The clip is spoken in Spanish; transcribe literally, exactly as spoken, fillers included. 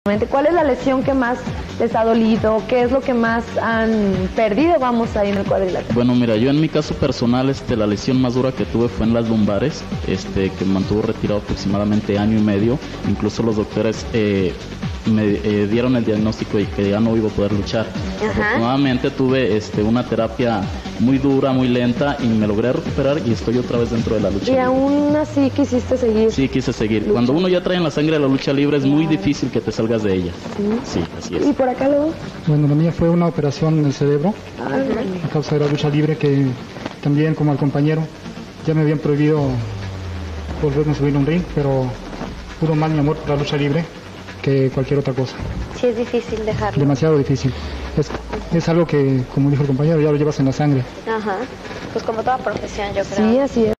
¿Cuál es la lesión que más les ha dolido? ¿Qué es lo que más han perdido, vamos, ahí en el cuadrilátero? Bueno, mira, yo en mi caso personal, este, la lesión más dura que tuve fue en las lumbares, este, que me mantuvo retirado aproximadamente año y medio. Incluso los doctores eh, me eh, dieron el diagnóstico de que ya no iba a poder luchar. Ajá. Afortunadamente tuve este, una terapia muy dura, muy lenta, y me logré recuperar y estoy otra vez dentro de la lucha libre. ¿Y aún así quisiste seguir? Sí, quise seguir. Lucha. Cuando uno ya trae en la sangre la lucha libre, es claro, muy difícil que te salgas de ella. Sí, sí, así es. ¿Y por acá luego? Bueno, la mía fue una operación en el cerebro, ah, a causa de la lucha libre, que también, como al compañero, ya me habían prohibido volverme a subir a un ring, pero pudo más mi amor por la lucha libre que cualquier otra cosa. Sí, es difícil dejarlo. Demasiado difícil. Es, es algo que, como dijo el compañero, ya lo llevas en la sangre. Ajá. Pues como toda profesión, yo creo. Sí, así es.